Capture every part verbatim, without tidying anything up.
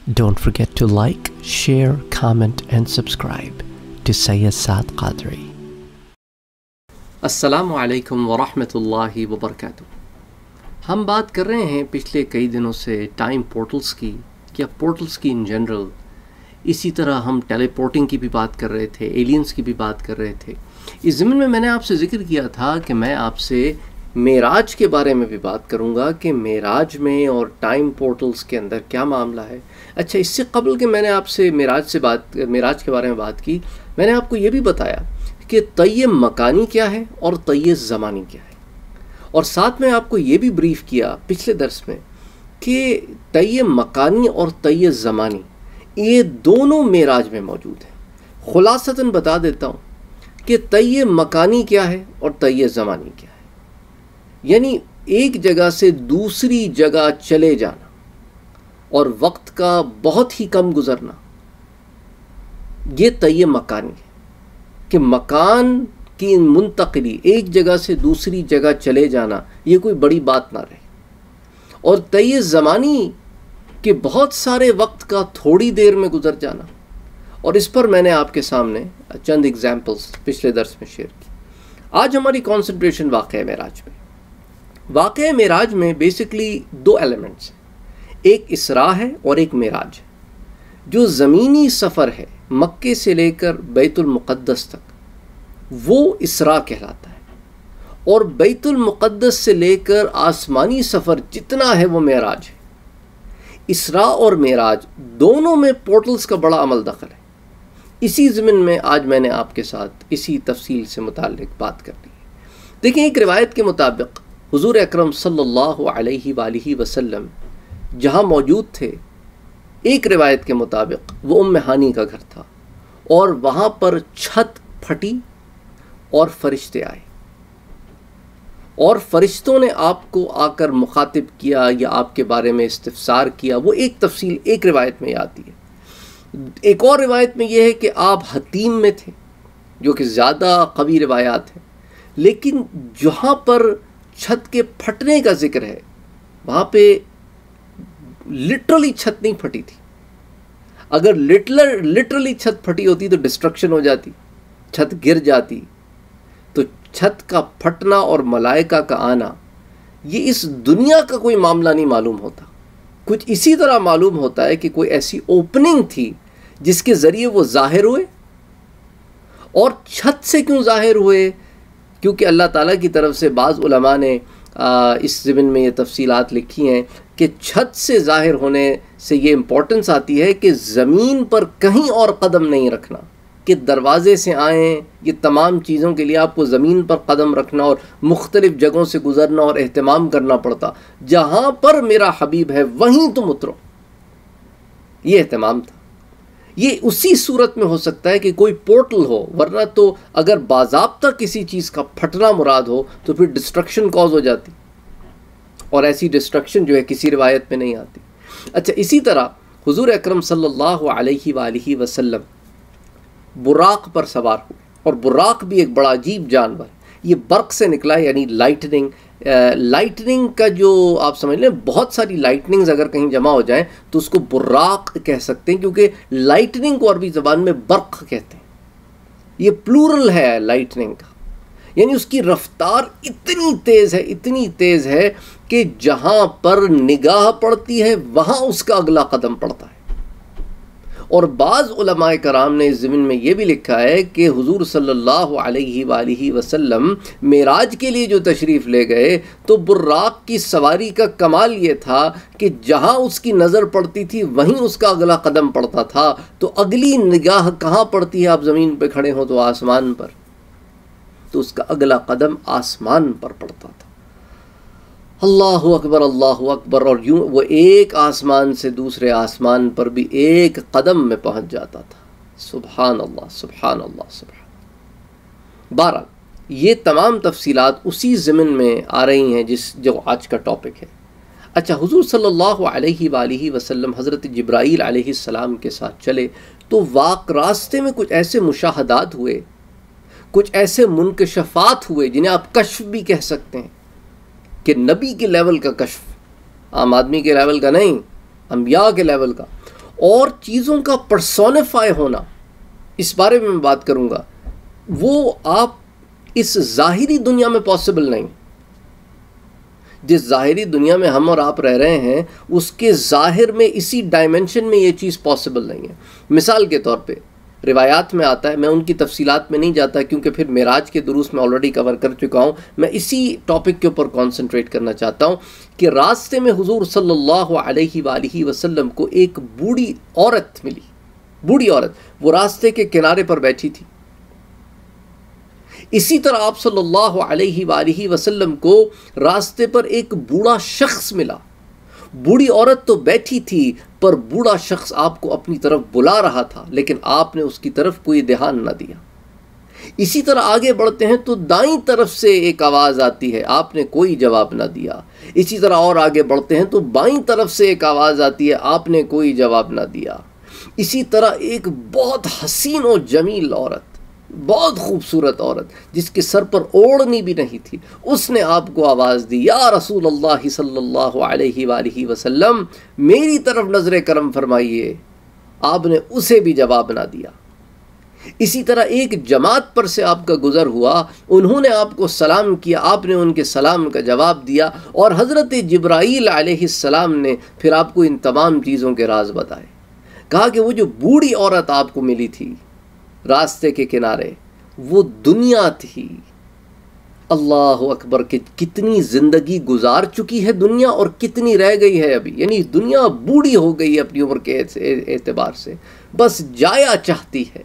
Don't forget to like, share, comment and subscribe to Sayyid Saad Qadri. السلام علیکم ورحمۃ اللہ وبرکاتہ. ہم بات کر رہے ہیں پچھلے کئی دنوں سے ٹائم پورٹلز کی یا پورٹلز کی ان جنرل. اسی طرح ہم ٹیلی پورٹنگ کی بھی بات کر رہے تھے، ایلینز کی بھی بات کر رہے تھے. اس ضمن میں میں نے آپ سے ذکر کیا تھا کہ میں آپ سے معراج کے بارے میں بھی بات کروں گا کہ معراج میں اور ٹائم پورٹلز کے اندر کیا معاملہ ہے. اچھا، اس سے قبل کہ میں نے آپ سے معراج سے بات معراج کے بارے میں بات کی، میں نے آپ کو یہ بھی بتایا کہ طی مکانی کیا ہے اور طی زمانی کیا ہے، اور ساتھ میں آپ کو یہ بھی بریف کیا پچھلے درس میں کہ طی مکانی اور طی زمانی یہ دونوں معراج میں موجود ہیں. خلاصتاً بتا دیتا ہوں کہ طی مکانی کیا ہے اور طی زمانی کیا ہے. یعنی ایک جگہ سے دوسری جگہ چلے جانا اور وقت کا بہت ہی کم گزرنا، یہ طی مکانی ہے کہ مکان کی منتقلی، ایک جگہ سے دوسری جگہ چلے جانا، یہ کوئی بڑی بات نہ رہے. اور طی زمانی کہ بہت سارے وقت کا تھوڑی دیر میں گزر جانا. اور اس پر میں نے آپ کے سامنے چند ایگزامپلس پچھلے درس میں شیئر کی. آج ہماری کانسنٹریشن واقعہ معراج میں. واقعہ معراج میں بیسکلی دو ایلیمنٹس ہیں، ایک اسراء ہے اور ایک معراج ہے. جو زمینی سفر ہے مکے سے لے کر بیت المقدس تک، وہ اسراء کہلاتا ہے، اور بیت المقدس سے لے کر آسمانی سفر جتنا ہے وہ معراج ہے. اسراء اور معراج دونوں میں پورٹلز کا بڑا عمل دخل ہے. اسی ضمن میں آج میں نے آپ کے ساتھ اسی تفصیل سے متعلق بات کر لی ہے. دیکھیں، ایک روایت کے مطابق حضور اکرم صلی اللہ علیہ وآلہ وسلم جہاں موجود تھے، ایک روایت کے مطابق وہ ام ہانی کا گھر تھا، اور وہاں پر چھت پھٹی اور فرشتے آئے، اور فرشتوں نے آپ کو آ کر مخاطب کیا یا آپ کے بارے میں استفسار کیا. وہ ایک تفصیل ایک روایت میں آتی ہے. ایک اور روایت میں یہ ہے کہ آپ حتیم میں تھے، جو کہ زیادہ قوی روایات ہیں. لیکن جہاں پر چھت کے پھٹنے کا ذکر ہے وہاں پہ لٹرلی چھت نہیں پھٹی تھی. اگر لٹرلی چھت پھٹی ہوتی تو ڈسٹرکشن ہو جاتی، چھت گر جاتی. تو چھت کا پھٹنا اور ملائکہ کا آنا یہ اس دنیا کا کوئی معاملہ نہیں معلوم ہوتا. کچھ اسی طرح معلوم ہوتا ہے کہ کوئی ایسی اوپننگ تھی جس کے ذریعے وہ ظاہر ہوئے. اور چھت سے کیوں ظاہر ہوئے؟ کیونکہ اللہ تعالیٰ کی طرف سے بعض علماء نے اس ضمن میں یہ تفصیلات لکھی ہیں کہ چھت سے ظاہر ہونے سے یہ امپورٹنس آتی ہے کہ زمین پر کہیں اور قدم نہیں رکھنا، کہ دروازے سے آئیں، یہ تمام چیزوں کے لیے آپ کو زمین پر قدم رکھنا اور مختلف جگہوں سے گزرنا اور اہتمام کرنا پڑتا. جہاں پر میرا حبیب ہے وہیں تم اترو، یہ اہتمام تھا. یہ اسی صورت میں ہو سکتا ہے کہ کوئی پورٹل ہو، ورنہ تو اگر باضابطہ کسی چیز کا پھٹنا مراد ہو تو پھر ڈسٹرکشن کاز ہو جاتی، اور ایسی ڈسٹرکشن جو ہے کسی روایت میں نہیں آتی. اچھا، اسی طرح حضور اکرم صلی اللہ علیہ وآلہ وسلم براق پر سوار ہوئے، اور براق بھی ایک بڑا عجیب جانور ہے. یہ برق سے نکلا ہے، یعنی لائٹننگ لائٹننگ کا جو آپ سمجھ لیں، بہت ساری لائٹننگز اگر کہیں جمع ہو جائیں تو اس کو براق کہہ سکتے ہیں، کیونکہ لائٹننگ کو عربی زبان میں برق کہتے ہیں. یہ پلورل ہے لائٹننگ کا، یعنی اس کی رفتار اتنی تیز ہے اتنی تیز ہے کہ جہاں پر نگاہ پڑتی ہے وہاں اس کا اگلا قدم پڑتا ہے. اور بعض علماء کرام نے اس ضمن میں یہ بھی لکھا ہے کہ حضور صلی اللہ علیہ وآلہ وسلم معراج کے لیے جو تشریف لے گئے تو براق کی سواری کا کمال یہ تھا کہ جہاں اس کی نظر پڑتی تھی وہیں اس کا اگلا قدم پڑتا تھا. تو اگلی نگاہ کہاں پڑتی ہے؟ آپ زمین پہ کھڑے ہوں تو آسمان پر، تو اس کا اگلا قدم آسمان پر پڑتا تھا. اللہ اکبر، اللہ اکبر. اور یوں وہ ایک آسمان سے دوسرے آسمان پر بھی ایک قدم میں پہنچ جاتا تھا. سبحان اللہ، سبحان اللہ، سبحان. بہرحال یہ تمام تفصیلات اسی ضمن میں آ رہی ہیں جس جو آج کا ٹاپک ہے. اچھا، حضور صلی اللہ علیہ وآلہ وسلم حضرت جبرائیل علیہ السلام کے ساتھ چلے تو واقع راستے میں کچھ ایسے مشاہدات ہوئے، کچھ ایسے منکشفات ہوئے جنہیں آپ کشف بھی کہہ سکتے ہیں، کہ نبی کے لیول کا کشف، عام آدمی کے لیول کا نہیں، انبیاء کے لیول کا. اور چیزوں کا پرسونیفائی ہونا، اس بارے میں میں بات کروں گا، وہ آپ اس ظاہری دنیا میں پاسبل نہیں۔ جس ظاہری دنیا میں ہم اور آپ رہ رہے ہیں اس کے ظاہر میں، اسی ڈائمنشن میں یہ چیز پاسبل نہیں ہے۔ مثال کے طور پہ روایات میں آتا ہے، میں ان کی تفصیلات میں نہیں جاتا کیونکہ پھر معراج کے دروس میں آلریڈی کور کر چکا ہوں، میں اسی ٹاپک کے اوپر کانسنٹریٹ کرنا چاہتا ہوں کہ راستے میں حضور صلی اللہ علیہ وآلہ وسلم کو ایک بوڑھی عورت ملی، بوڑھی عورت، وہ راستے کے کنارے پر بیٹھی تھی۔ اسی طرح آپ صلی اللہ علیہ وآلہ وسلم کو راستے پر ایک بوڑھا شخص ملا۔ بوڑھی عورت تو بیٹھی تھی پر بوڑھا شخص آپ کو اپنی طرف بلا رہا تھا، لیکن آپ نے اس کی طرف کوئی دھیان نہ دیا۔ اسی طرح آگے بڑھتے ہیں تو دائیں طرف سے ایک آواز آتی ہے، آپ نے کوئی جواب نہ دیا۔ اسی طرح اور آگے بڑھتے ہیں تو بائیں طرف سے ایک آواز آتی ہے، آپ نے کوئی جواب نہ دیا۔ اسی طرح ایک بہت حسین و جمیل عورت، بہت خوبصورت عورت جس کے سر پر اوڑھنی بھی نہیں تھی، اس نے آپ کو آواز دی، یا رسول اللہ صلی اللہ علیہ وآلہ وسلم میری طرف نظر کرم فرمائیے۔ آپ نے اسے بھی جواب نہ دیا۔ اسی طرح ایک جماعت پر سے آپ کا گزر ہوا، انہوں نے آپ کو سلام کیا، آپ نے ان کے سلام کا جواب دیا، اور حضرت جبرائیل علیہ السلام نے پھر آپ کو ان تمام چیزوں کے راز بتائے۔ کہا کہ وہ جو بوڑھی عورت آپ کو ملی تھی راستے کے کنارے، وہ دنیا تھی۔ اللہ اکبر، کہ کتنی زندگی گزار چکی ہے دنیا اور کتنی رہ گئی ہے ابھی، یعنی دنیا بوڑھی ہو گئی ہے اپنی عمر کے اعتبار سے، بس جایا چاہتی ہے۔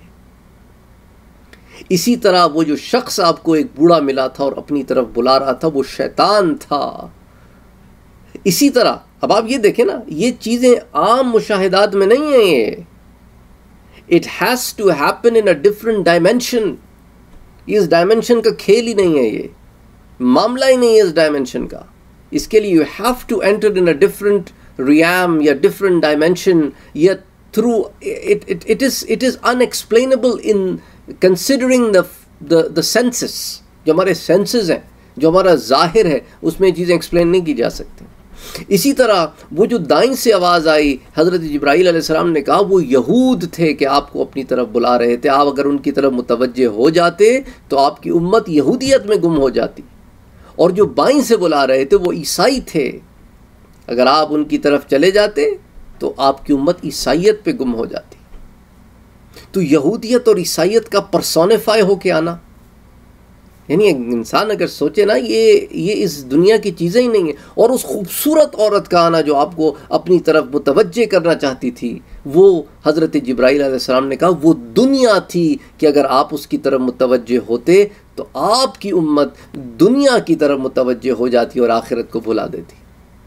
اسی طرح وہ جو شخص آپ کو ایک بوڑھا ملا تھا اور اپنی طرف بلا رہا تھا، وہ شیطان تھا۔ اسی طرح اب آپ یہ دیکھیں نا، یہ چیزیں عام مشاہدات میں نہیں ہیں، یہ It has to happen in a different dimension۔ اس ڈائمنشن کا کھیل ہی نہیں ہے، یہ معاملہ ہی نہیں ہے اس ڈائمنشن کا۔ اس کے لیے you have to enter in a different realm یا different dimension، یا through it, it, it is it is unexplainable in considering the the the senses۔ جو ہمارے senses ہیں، جو ہمارا ظاہر ہے، اس میں چیزیں ایکسپلین نہیں کی جا سکتی۔ اسی طرح وہ جو دائیں سے آواز آئی، حضرت جبرائیل علیہ السلام نے کہا وہ یہود تھے کہ آپ کو اپنی طرف بلا رہے تھے، آپ اگر ان کی طرف متوجہ ہو جاتے تو آپ کی امت یہودیت میں گم ہو جاتی، اور جو بائیں سے بلا رہے تھے وہ عیسائی تھے، اگر آپ ان کی طرف چلے جاتے تو آپ کی امت عیسائیت پہ گم ہو جاتی۔ تو یہودیت اور عیسائیت کا پرسونیفائی ہو کے آنا، یعنی انسان اگر سوچے نا، یہ یہ اس دنیا کی چیزیں ہی نہیں ہیں۔ اور اس خوبصورت عورت کا آنا جو آپ کو اپنی طرف متوجہ کرنا چاہتی تھی، وہ حضرت جبرائیل علیہ السلام نے کہا وہ دنیا تھی کہ اگر آپ اس کی طرف متوجہ ہوتے تو آپ کی امت دنیا کی طرف متوجہ ہو جاتی اور آخرت کو بھلا دیتی۔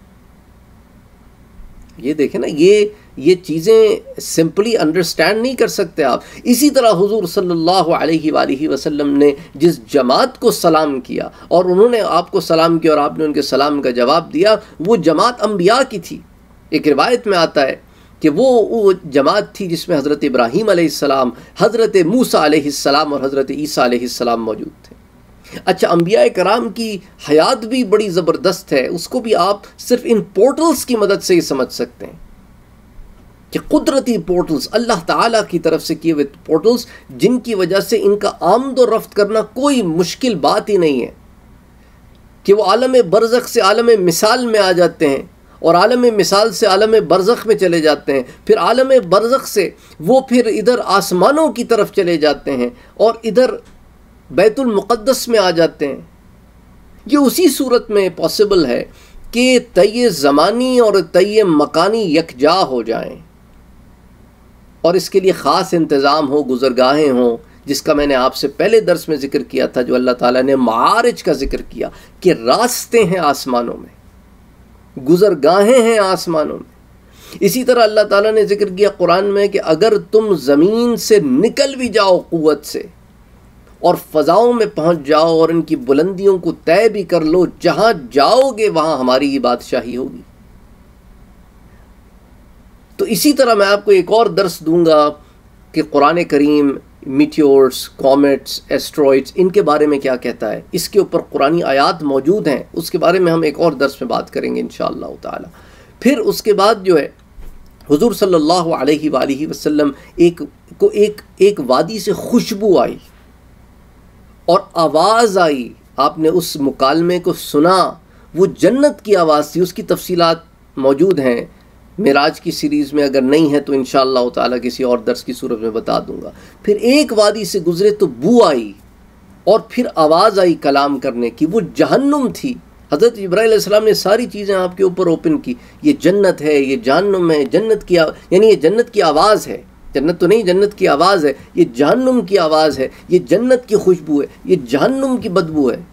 یہ دیکھیں نا، یہ یہ چیزیں سمپلی انڈرسٹینڈ نہیں کر سکتے آپ۔ اسی طرح حضور صلی اللہ علیہ وآلہ وسلم نے جس جماعت کو سلام کیا اور انہوں نے آپ کو سلام کیا اور آپ نے ان کے سلام کا جواب دیا، وہ جماعت انبیاء کی تھی۔ ایک روایت میں آتا ہے کہ وہ وہ جماعت تھی جس میں حضرت ابراہیم علیہ السلام، حضرت موسیٰ علیہ السلام اور حضرت عیسیٰ علیہ السلام موجود تھے۔ اچھا، انبیاء کرام کی حیات بھی بڑی زبردست ہے، اس کو بھی آپ صرف ان پورٹلز کی مدد سے ہی سمجھ سکتے ہیں کہ قدرتی پورٹلز، اللہ تعالیٰ کی طرف سے کیے ہوئے پورٹلز، جن کی وجہ سے ان کا آمد و رفت کرنا کوئی مشکل بات ہی نہیں ہے، کہ وہ عالم برزخ سے عالم مثال میں آ جاتے ہیں اور عالم مثال سے عالم برزخ میں چلے جاتے ہیں، پھر عالم برزخ سے وہ پھر ادھر آسمانوں کی طرف چلے جاتے ہیں اور ادھر بیت المقدس میں آ جاتے ہیں۔ یہ اسی صورت میں پاسبل ہے کہ طی زمانی اور طی مکانی یکجا ہو جائیں، اور اس کے لیے خاص انتظام ہو، گزرگاہیں ہوں، جس کا میں نے آپ سے پہلے درس میں ذکر کیا تھا، جو اللہ تعالیٰ نے معارج کا ذکر کیا کہ راستے ہیں آسمانوں میں، گزرگاہیں ہیں آسمانوں میں۔ اسی طرح اللہ تعالیٰ نے ذکر کیا قرآن میں کہ اگر تم زمین سے نکل بھی جاؤ قوت سے اور فضاؤں میں پہنچ جاؤ اور ان کی بلندیوں کو طے بھی کر لو، جہاں جاؤ گے وہاں ہماری ہی بادشاہی ہوگی۔ تو اسی طرح میں آپ کو ایک اور درس دوں گا کہ قرآن کریم میٹیورز، کومیٹس، ایسٹرائڈز، ان کے بارے میں کیا کہتا ہے۔ اس کے اوپر قرآنی آیات موجود ہیں، اس کے بارے میں ہم ایک اور درس میں بات کریں گے انشاءاللہ تعالی۔ پھر اس کے بعد جو ہے حضور صلی اللہ علیہ وآلہ وسلم ایک کو ایک ایک وادی سے خوشبو آئی اور آواز آئی، آپ نے اس مکالمے کو سنا، وہ جنت کی آواز تھی، اس کی تفصیلات موجود ہیں معراج کی سیریز میں، اگر نہیں ہے تو انشاءاللہ تعالیٰ کسی اور درس کی صورت میں بتا دوں گا۔ پھر ایک وادی سے گزرے تو بو آئی اور پھر آواز آئی کلام کرنے کی، وہ جہنم تھی۔ حضرت جبرائیل علیہ السلام نے ساری چیزیں آپ کے اوپر اوپن کی، یہ جنت ہے، یہ جہنم ہے، جنت کی آ... یعنی یہ جنت کی آواز ہے، جنت تو نہیں، جنت کی آواز ہے، یہ جہنم کی آواز ہے، یہ جنت کی خوشبو ہے، یہ جہنم کی بدبو ہے۔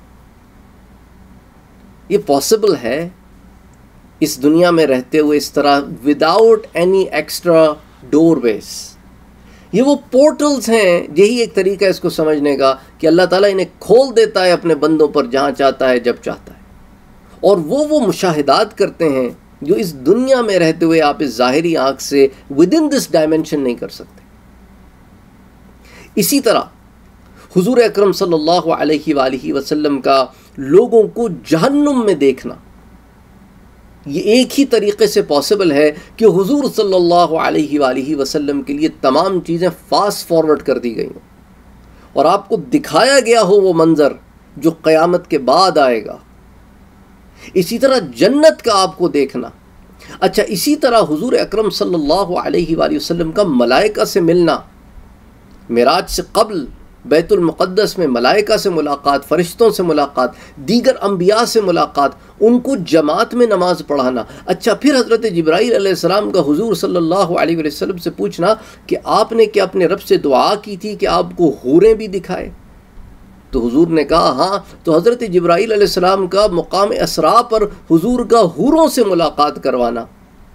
یہ پاسبل ہے اس دنیا میں رہتے ہوئے اس طرح without any extra doorways. یہ وہ پورٹلز ہیں، یہی ایک طریقہ ہے اس کو سمجھنے کا کہ اللہ تعالیٰ انہیں کھول دیتا ہے اپنے بندوں پر جہاں چاہتا ہے، جب چاہتا ہے، اور وہ وہ مشاہدات کرتے ہیں جو اس دنیا میں رہتے ہوئے آپ اس ظاہری آنکھ سے ود ان دس ڈائمینشن نہیں کر سکتے۔ اسی طرح حضور اکرم صلی اللہ علیہ وآلہ وسلم کا لوگوں کو جہنم میں دیکھنا، یہ ایک ہی طریقے سے پاسبل ہے کہ حضور صلی اللہ علیہ وآلہ وسلم کے لیے تمام چیزیں فاسٹ فارورڈ کر دی گئی ہوں اور آپ کو دکھایا گیا ہو وہ منظر جو قیامت کے بعد آئے گا۔ اسی طرح جنت کا آپ کو دیکھنا۔ اچھا، اسی طرح حضور اکرم صلی اللہ علیہ وآلہ وسلم کا ملائکہ سے ملنا، معراج سے قبل بیت المقدس میں ملائکہ سے ملاقات، فرشتوں سے ملاقات، دیگر انبیاء سے ملاقات، ان کو جماعت میں نماز پڑھانا۔ اچھا، پھر حضرت جبرائیل علیہ السلام کا حضور صلی اللہ علیہ وسلم سے پوچھنا کہ آپ نے کیا اپنے رب سے دعا کی تھی کہ آپ کو حوریں بھی دکھائے؟ تو حضور نے کہا ہاں۔ تو حضرت جبرائیل علیہ السلام کا مقام اسراء پر حضور کا حوروں سے ملاقات کروانا،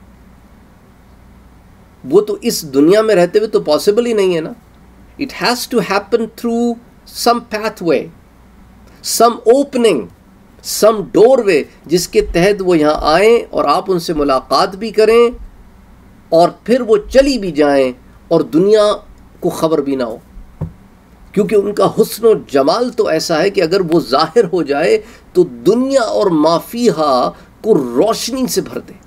وہ تو اس دنیا میں رہتے ہوئے تو پاسبل ہی نہیں ہے نا۔ It has to happen through some pathway, some opening, some doorway جس کے تحت وہ یہاں آئیں اور آپ ان سے ملاقات بھی کریں اور پھر وہ چلی بھی جائیں اور دنیا کو خبر بھی نہ ہو، کیونکہ ان کا حسن و جمال تو ایسا ہے کہ اگر وہ ظاہر ہو جائے تو دنیا اور ما فیہا کو روشنی سے بھر دے۔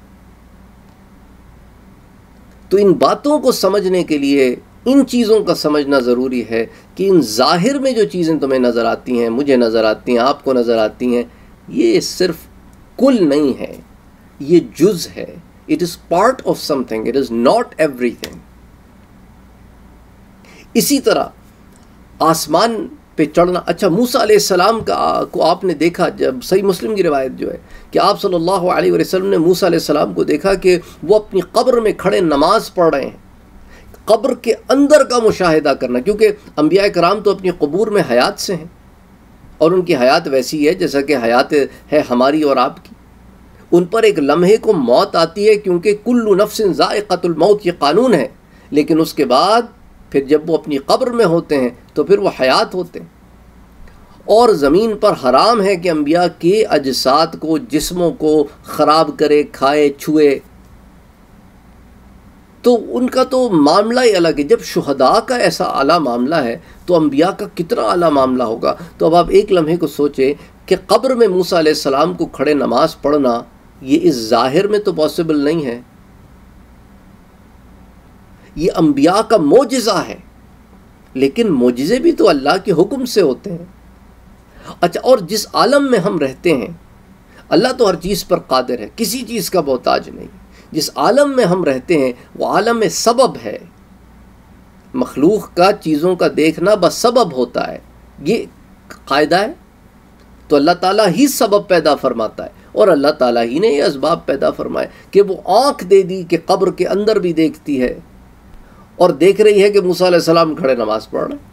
تو ان باتوں کو سمجھنے کے لیے ان چیزوں کا سمجھنا ضروری ہے کہ ان ظاہر میں جو چیزیں تمہیں نظر آتی ہیں، مجھے نظر آتی ہیں، آپ کو نظر آتی ہیں، یہ صرف کل نہیں ہے، یہ جز ہے۔ It is part of something, it is not everything. اسی طرح آسمان پہ چڑھنا۔ اچھا، موسیٰ علیہ السلام کا کو آپ نے دیکھا، جب صحیح مسلم کی روایت جو ہے کہ آپ صلی اللہ علیہ وسلم نے موسیٰ علیہ السلام کو دیکھا کہ وہ اپنی قبر میں کھڑے نماز پڑھ رہے ہیں۔ قبر کے اندر کا مشاہدہ کرنا، کیونکہ انبیاء کرام تو اپنی قبور میں حیات سے ہیں اور ان کی حیات ویسی ہے جیسا کہ حیات ہے ہماری اور آپ کی۔ ان پر ایک لمحے کو موت آتی ہے، کیونکہ کل نفس ذائقۃ الموت، یہ قانون ہے، لیکن اس کے بعد پھر جب وہ اپنی قبر میں ہوتے ہیں تو پھر وہ حیات ہوتے ہیں۔ اور زمین پر حرام ہے کہ انبیاء کے اجساد کو، جسموں کو خراب کرے، کھائے، چھوئے، تو ان کا تو معاملہ ہی الگ ہے۔ جب شہداء کا ایسا اعلیٰ معاملہ ہے تو انبیاء کا کتنا اعلیٰ معاملہ ہوگا۔ تو اب آپ ایک لمحے کو سوچیں کہ قبر میں موسیٰ علیہ السلام کو کھڑے نماز پڑھنا، یہ اس ظاہر میں تو پاسبل نہیں ہے، یہ انبیاء کا معجزہ ہے، لیکن معجزے بھی تو اللہ کے حکم سے ہوتے ہیں۔ اچھا، اور جس عالم میں ہم رہتے ہیں، اللہ تو ہر چیز پر قادر ہے، کسی چیز کا محتاج نہیں۔ جس عالم میں ہم رہتے ہیں وہ عالم سبب ہے، مخلوق کا چیزوں کا دیکھنا بس سبب ہوتا ہے، یہ قاعدہ ہے۔ تو اللہ تعالیٰ ہی سبب پیدا فرماتا ہے اور اللہ تعالیٰ ہی نے یہ اسباب پیدا فرمائے کہ وہ آنکھ دے دی کہ قبر کے اندر بھی دیکھتی ہے اور دیکھ رہی ہے کہ موسیٰ علیہ السلام کھڑے نماز پڑھ رہے۔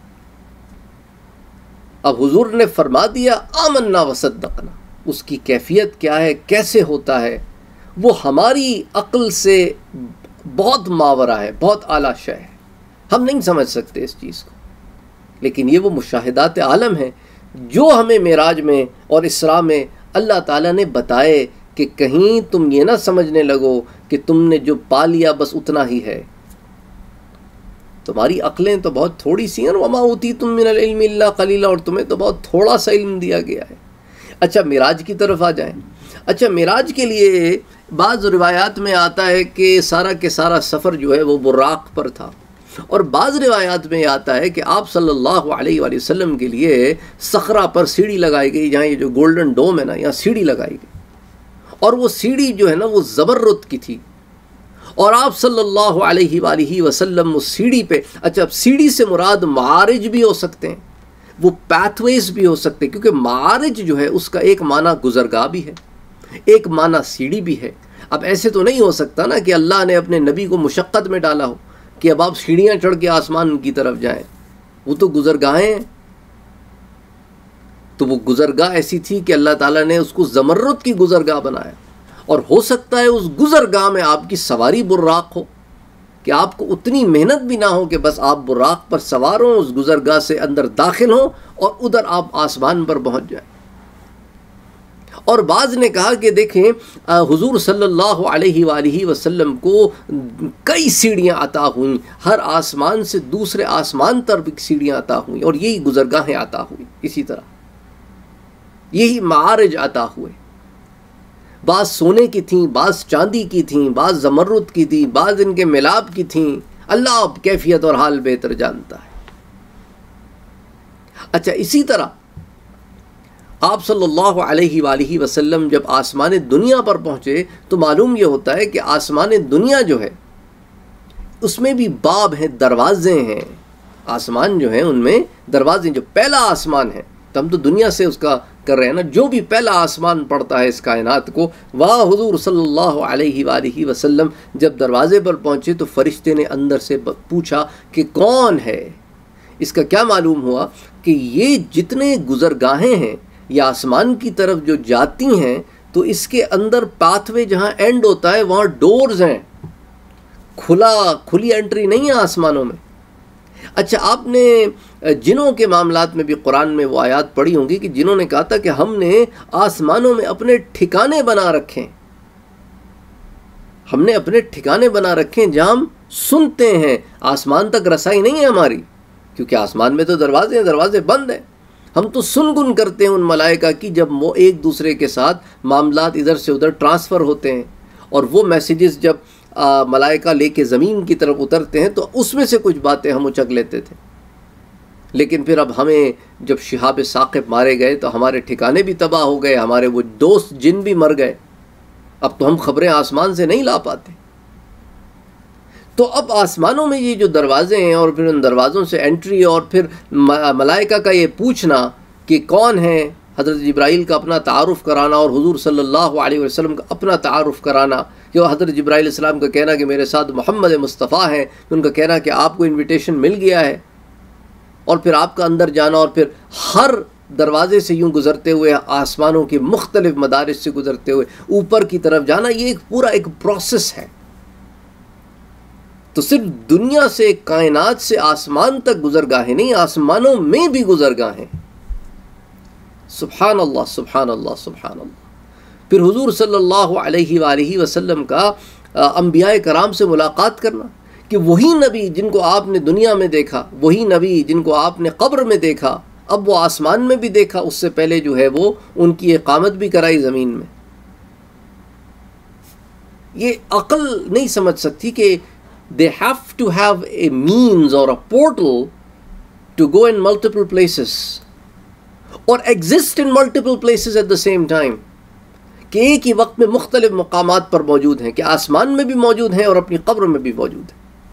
اب حضور نے فرما دیا آمنا وصدقنا، اس کی کیفیت کیا ہے، کیسے ہوتا ہے، وہ ہماری عقل سے بہت ماورا ہے، بہت اعلیٰ شے ہے، ہم نہیں سمجھ سکتے اس چیز کو، لیکن یہ وہ مشاہدات عالم ہیں جو ہمیں معراج میں اور اسراء میں اللہ تعالیٰ نے بتائے کہ کہیں تم یہ نہ سمجھنے لگو کہ تم نے جو پا لیا بس اتنا ہی ہے، تمہاری عقلیں تو بہت تھوڑی سی ہیں، وما اوتیتم من العلم الا قلیلا، اور تمہیں تو بہت تھوڑا سا علم دیا گیا ہے۔ اچھا، معراج کی طرف آ جائیں۔ اچھا معراج کے لیے بعض روایات میں آتا ہے کہ سارا کے سارا سفر جو ہے وہ براق پر تھا، اور بعض روایات میں آتا ہے کہ آپ صلی اللہ علیہ وآلہ وسلم کے لیے صخرہ پر سیڑھی لگائی گئی، جہاں یہ جو گولڈن ڈوم ہے نا، یہاں سیڑھی لگائی گئی، اور وہ سیڑھی جو ہے نا وہ زبرد کی تھی، اور آپ صلی اللہ علیہ وآلہ وسلم اس سیڑھی پہ، اچھا اب سیڑھی سے مراد معارج بھی ہو سکتے ہیں، وہ پیتھ ویز بھی ہو سکتے ہیں، کیونکہ معارج جو ہے اس کا ایک معنی گزرگاہ بھی ہے، ایک معنی سیڑھی بھی ہے۔ اب ایسے تو نہیں ہو سکتا نا کہ اللہ نے اپنے نبی کو مشقت میں ڈالا ہو کہ اب آپ سیڑھیاں چڑھ کے آسمان کی طرف جائیں، وہ تو گزرگاہیں ہیں۔ تو وہ گزرگاہ ایسی تھی کہ اللہ تعالیٰ نے اس کو زمرد کی گزرگاہ بنایا، اور ہو سکتا ہے اس گزرگاہ میں آپ کی سواری براق ہو، کہ آپ کو اتنی محنت بھی نہ ہو کہ بس آپ براق پر سوار ہوں، اس گزرگاہ سے اندر داخل ہوں اور ادھر آپ آسمان پر پہنچ جائیں۔ اور بعض نے کہا کہ دیکھیں حضور صلی اللہ علیہ وآلہ وسلم کو کئی سیڑھیاں عطا ہوئیں، ہر آسمان سے دوسرے آسمان تک سیڑھیاں عطا ہوئیں، اور یہی گزرگاہیں عطا ہوئیں، اسی طرح یہی معارج عطا ہوئے۔ بعض سونے کی تھیں، بعض چاندی کی تھیں، بعض زمرد کی تھیں، بعض ان کے ملاب کی تھیں، اللہ اب کیفیت اور حال بہتر جانتا ہے۔ اچھا اسی طرح آپ صلی اللہ علیہ وآلہ وسلم جب آسمان دنیا پر پہنچے تو معلوم یہ ہوتا ہے کہ آسمان دنیا جو ہے اس میں بھی باب ہیں، دروازے ہیں، آسمان جو ہیں ان میں دروازے، جو پہلا آسمان ہے، تو ہم تو دنیا سے اس کا کر رہے ہیں نا، جو بھی پہلا آسمان پڑتا ہے اس کائنات کو، وہاں حضور صلی اللہ علیہ وآلہ وسلم جب دروازے پر پہنچے تو فرشتے نے اندر سے پوچھا کہ کون ہے؟ اس کا کیا معلوم ہوا کہ یہ جتنے گزرگاہیں ہیں یہ آسمان کی طرف جو جاتی ہیں تو اس کے اندر پاتھ وے جہاں اینڈ ہوتا ہے وہاں ڈورز ہیں، کھلا کھلی انٹری نہیں ہے آسمانوں میں۔ اچھا آپ نے جنوں کے معاملات میں بھی قرآن میں وہ آیات پڑھی ہوں گی کہ جنہوں نے کہا تھا کہ ہم نے آسمانوں میں اپنے ٹھکانے بنا رکھے ہیں، ہم نے اپنے ٹھکانے بنا رکھے ہیں جہاں ہم سنتے ہیں، آسمان تک رسائی نہیں ہے ہماری، کیونکہ آسمان میں تو دروازے ہیں، دروازے بند ہیں، ہم تو سن گن کرتے ہیں ان ملائکہ کی جب وہ ایک دوسرے کے ساتھ معاملات ادھر سے ادھر ٹرانسفر ہوتے ہیں، اور وہ میسیجز جب ملائکہ لے کے زمین کی طرف اترتے ہیں تو اس میں سے کچھ باتیں ہم اچک لیتے تھے، لیکن پھر اب ہمیں جب شہاب ثاقب مارے گئے تو ہمارے ٹھکانے بھی تباہ ہو گئے، ہمارے وہ دوست جن بھی مر گئے، اب تو ہم خبریں آسمان سے نہیں لا پاتے۔ تو اب آسمانوں میں یہ جو دروازے ہیں اور پھر ان دروازوں سے انٹری، اور پھر ملائکہ کا یہ پوچھنا کہ کون ہے، حضرت جبرائیل کا اپنا تعارف کرانا اور حضور صلی اللہ علیہ وسلم کا اپنا تعارف کرانا، کہ حضرت جبرائیل علیہ السلام کا کہنا کہ میرے ساتھ محمد مصطفیٰ ہیں، ان کا کہنا کہ آپ کو انویٹیشن مل گیا ہے، اور پھر آپ کا اندر جانا، اور پھر ہر دروازے سے یوں گزرتے ہوئے آسمانوں کے مختلف مدارس سے گزرتے ہوئے اوپر کی طرف جانا، یہ ایک پورا ایک پروسیس ہے۔ تو صرف دنیا سے، کائنات سے آسمان تک گزرگاہیں نہیں، آسمانوں میں بھی گزرگاہیں۔ سبحان اللہ سبحان اللہ سبحان اللہ۔ پھر حضور صلی اللہ علیہ وآلہ وسلم کا انبیاء کرام سے ملاقات کرنا، کہ وہی نبی جن کو آپ نے دنیا میں دیکھا، وہی نبی جن کو آپ نے قبر میں دیکھا، اب وہ آسمان میں بھی دیکھا، اس سے پہلے جو ہے وہ ان کی اقامت بھی کرائی زمین میں۔ یہ عقل نہیں سمجھ سکتی کہ they have to have a means or a portal to go in multiple places or exist in multiple places at the same time، کہ ایک ہی وقت میں مختلف مقامات پر موجود ہیں، کہ آسمان میں بھی موجود ہیں اور اپنی قبر میں بھی موجود ہیں۔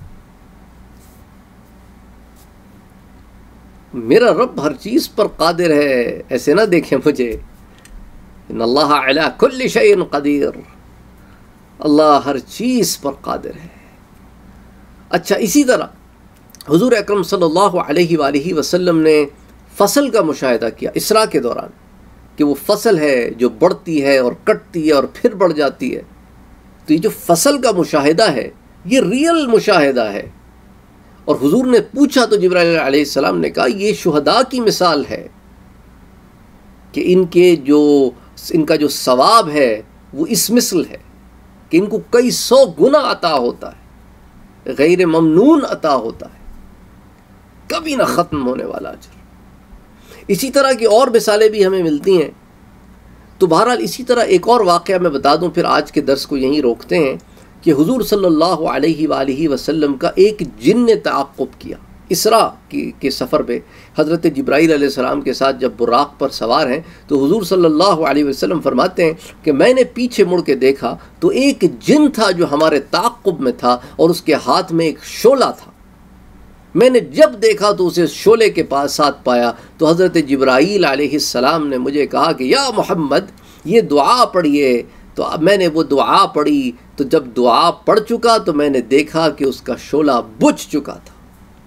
میرا رب ہر چیز پر قادر ہے، ایسے نہ دیکھیں مجھے، ان اللہ علی کل شیء قدیر، اللہ ہر چیز پر قادر ہے۔ اچھا اسی طرح حضور اکرم صلی اللہ علیہ وآلہ وسلم نے فصل کا مشاہدہ کیا اسراء کے دوران، کہ وہ فصل ہے جو بڑھتی ہے اور کٹتی ہے اور پھر بڑھ جاتی ہے۔ تو یہ جو فصل کا مشاہدہ ہے یہ ریئل مشاہدہ ہے، اور حضور نے پوچھا تو جبرائیل علیہ السلام نے کہا یہ شہداء کی مثال ہے، کہ ان کے جو ان کا جو ثواب ہے وہ اس مثل ہے کہ ان کو کئی سو گنا عطا ہوتا ہے، غیر ممنون عطا ہوتا ہے، کبھی نہ ختم ہونے والا اجر۔ اسی طرح کی اور مثالیں بھی ہمیں ملتی ہیں۔ تو بہرحال اسی طرح ایک اور واقعہ میں بتا دوں، پھر آج کے درس کو یہیں روکتے ہیں، کہ حضور صلی اللہ علیہ وآلہ وسلم کا ایک جن نے تعاقب کیا اسراء کی کے سفر پہ۔ حضرت جبرائیل علیہ السلام کے ساتھ جب براق پر سوار ہیں تو حضور صلی اللہ علیہ وسلم فرماتے ہیں کہ میں نے پیچھے مڑ کے دیکھا تو ایک جن تھا جو ہمارے تعاقب میں تھا، اور اس کے ہاتھ میں ایک شعلہ تھا۔ میں نے جب دیکھا تو اسے شعلے کے پاس ساتھ پایا تو حضرت جبرائیل علیہ السلام نے مجھے کہا کہ یا محمد یہ دعا پڑھیے، تو اب میں نے وہ دعا پڑھی، تو جب دعا پڑھ چکا تو میں نے دیکھا کہ اس کا شعلہ بجھ چکا تھا،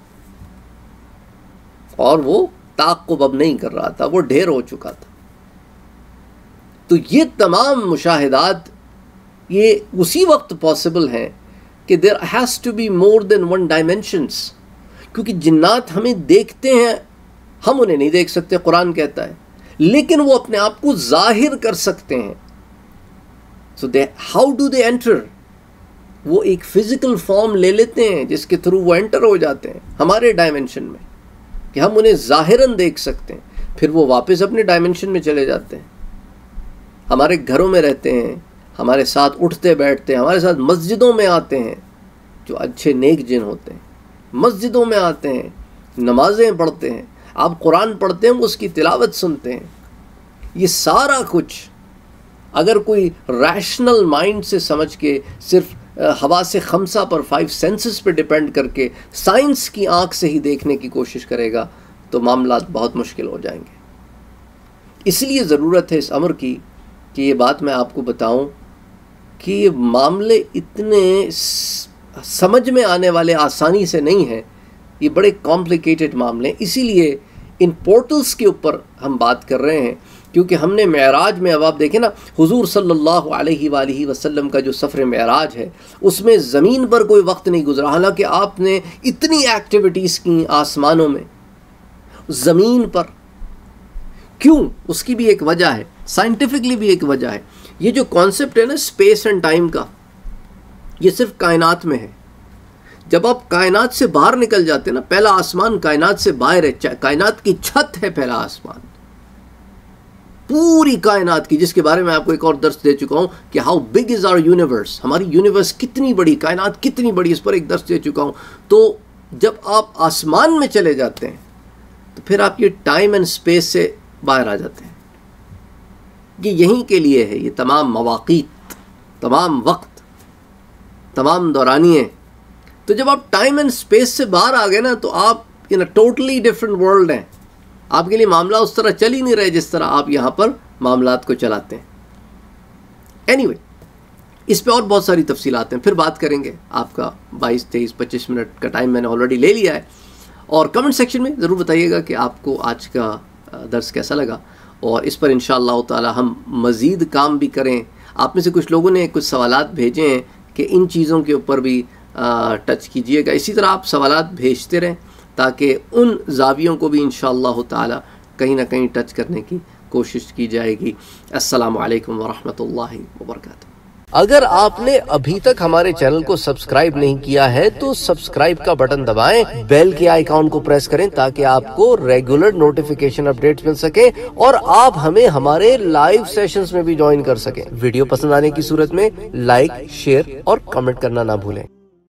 اور وہ تعاقب اب نہیں کر رہا تھا، وہ ڈھیر ہو چکا تھا۔ تو یہ تمام مشاہدات یہ اسی وقت پاسبل ہیں کہ there has to be more than one dimensions، کیونکہ جنات ہمیں دیکھتے ہیں، ہم انہیں نہیں دیکھ سکتے، قرآن کہتا ہے، لیکن وہ اپنے آپ کو ظاہر کر سکتے ہیں۔ so they, how do they enter؟ وہ ایک فزیکل فارم لے لیتے ہیں جس کے تھرو وہ انٹر ہو جاتے ہیں ہمارے ڈائمنشن میں، کہ ہم انہیں ظاہراً دیکھ سکتے ہیں، پھر وہ واپس اپنے ڈائمنشن میں چلے جاتے ہیں، ہمارے گھروں میں رہتے ہیں، ہمارے ساتھ اٹھتے بیٹھتے ہیں، ہمارے ساتھ مسجدوں میں آتے ہیں، جو اچھے نیک جن ہوتے ہیں مسجدوں میں آتے ہیں، نمازیں پڑھتے ہیں، آپ قرآن پڑھتے ہیں، اس کی تلاوت سنتے ہیں۔ یہ سارا کچھ اگر کوئی ریشنل مائنڈ سے سمجھ کے صرف حواس خمسہ پر فائیو سینسز پہ ڈیپینڈ کر کے سائنس کی آنکھ سے ہی دیکھنے کی کوشش کرے گا تو معاملات بہت مشکل ہو جائیں گے۔ اس لیے ضرورت ہے اس امر کی کہ یہ بات میں آپ کو بتاؤں کہ یہ معاملے اتنے سمجھ میں آنے والے آسانی سے نہیں ہیں، یہ بڑے کمپلیکیٹڈ معاملے ہیں۔ اسی لیے ان پورٹلز کے اوپر ہم بات کر رہے ہیں، کیونکہ ہم نے معراج میں، اب آپ دیکھیں نا، حضور صلی اللہ علیہ وآلہ وسلم کا جو سفر معراج ہے اس میں زمین پر کوئی وقت نہیں گزرا، حالانکہ آپ نے اتنی ایکٹیویٹیز کی آسمانوں میں، زمین پر۔ کیوں؟ اس کی بھی ایک وجہ ہے، سائنٹیفکلی بھی ایک وجہ ہے۔ یہ جو کانسیپٹ ہے نا اسپیس اینڈ ٹائم کا، یہ صرف کائنات میں ہے۔ جب آپ کائنات سے باہر نکل جاتے ہیں نا، پہلا آسمان کائنات سے باہر ہے، کائنات کی چھت ہے پہلا آسمان، پوری کائنات کی، جس کے بارے میں آپ کو ایک اور درس دے چکا ہوں کہ how big is our universe, ہماری یونیورس کتنی بڑی، کائنات کتنی بڑی، اس پر ایک درس دے چکا ہوں۔ تو جب آپ آسمان میں چلے جاتے ہیں تو پھر آپ یہ ٹائم اینڈ اسپیس سے باہر آ جاتے ہیں۔ یہ یہیں کے لیے ہے، یہ تمام مواقیت، تمام وقت، تمام دورانیے۔ تو جب آپ ٹائم اینڈ اسپیس سے باہر آ گئے نا تو آپ ان ٹوٹلی ڈفرینٹ ورلڈ ہیں، آپ کے لیے معاملہ اس طرح چل ہی نہیں رہے جس طرح آپ یہاں پر معاملات کو چلاتے ہیں۔ اینی وے، اس پہ اور بہت ساری تفصیلات ہیں، پھر بات کریں گے۔ آپ کا بائیس تیئیس پچیس منٹ کا ٹائم میں نے آلریڈی لے لیا ہے، اور کمنٹ سیکشن میں ضرور بتائیے گا کہ آپ کو آج کا درس کیسا لگا، اور اس پر انشاءاللہ تعالی ہم مزید کام بھی کریں۔ آپ میں سے کچھ لوگوں نے کچھ سوالات بھیجے ہیں کہ ان چیزوں کے اوپر بھی ٹچ کیجئے گا، اسی طرح آپ سوالات بھیجتے رہیں تاکہ ان زاویوں کو بھی انشاءاللہ تعالی کہیں نہ کہیں ٹچ کرنے کی کوشش کی جائے گی۔ السلام علیکم ورحمۃ اللہ وبرکاتہ۔ اگر آپ نے ابھی تک ہمارے چینل کو سبسکرائب نہیں کیا ہے تو سبسکرائب کا بٹن دبائیں، بیل کے آئیکن کو پریس کریں تاکہ آپ کو ریگولر نوٹیفیکیشن اپڈیٹس مل سکے، اور آپ ہمیں ہمارے لائیو سیشنز میں بھی جوائن کر سکیں۔ ویڈیو پسند آنے کی صورت میں لائک، شیئر اور کمنٹ کرنا نہ بھولیں۔